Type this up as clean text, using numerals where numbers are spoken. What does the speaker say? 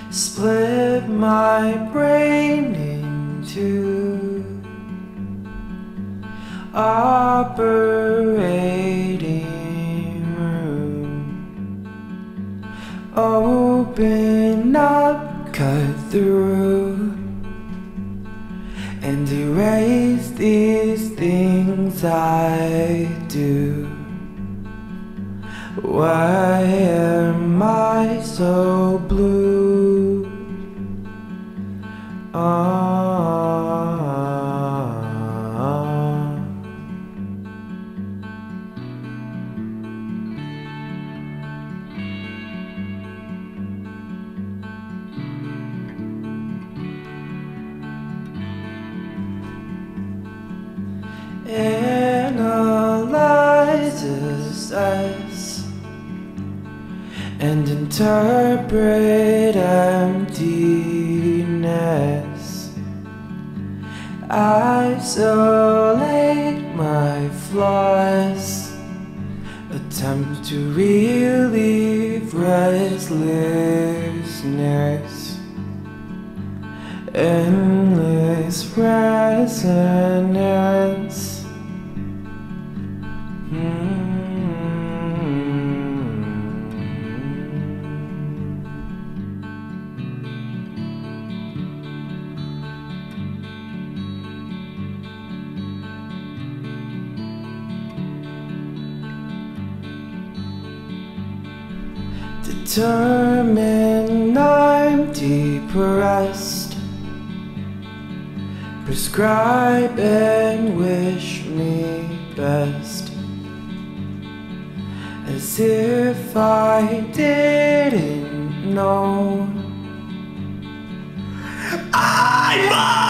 split my brain in two, operating room, open up, cut through, and erase these things I do. Why am I so blue? Analyzes us and interpret emptiness. Isolate my flaws, attempt to relieve restlessness, endless resonance. Determined I'm depressed, prescribe and wish me best, as if I didn't know. I'm